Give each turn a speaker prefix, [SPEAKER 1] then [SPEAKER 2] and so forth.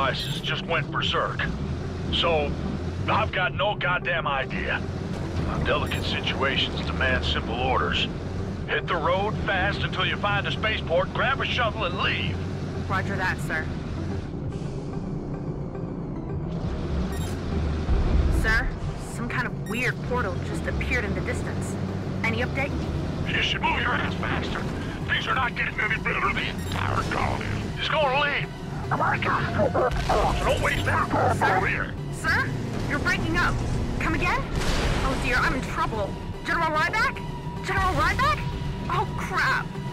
[SPEAKER 1] devices just went berserk. So, I've got no goddamn idea. Delicate situations demand simple orders. Hit the road fast until you find a spaceport, grab a shuttle, and leave.
[SPEAKER 2] Roger that, sir. Sir, some kind of weird portal just appeared in the distance. Any update?
[SPEAKER 1] You should move your ass faster. Things are not getting any better. The entire colony is going to leave. Oh my God. So don't waste time. Over here.
[SPEAKER 2] Sir? You're breaking up. Come again? Oh dear, I'm in trouble. General Ryback? General Ryback? Oh crap.